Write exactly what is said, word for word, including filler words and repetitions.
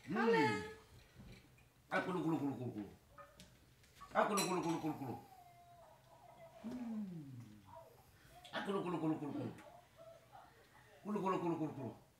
Hmm. Ah, kulu kulu kulu kulu kulu. Ah, kulu kulu kulu kulu kulu. Hmm. Ah, kulu kulu kulu kulu kulu. Kulu kulu kulu kulu kulu.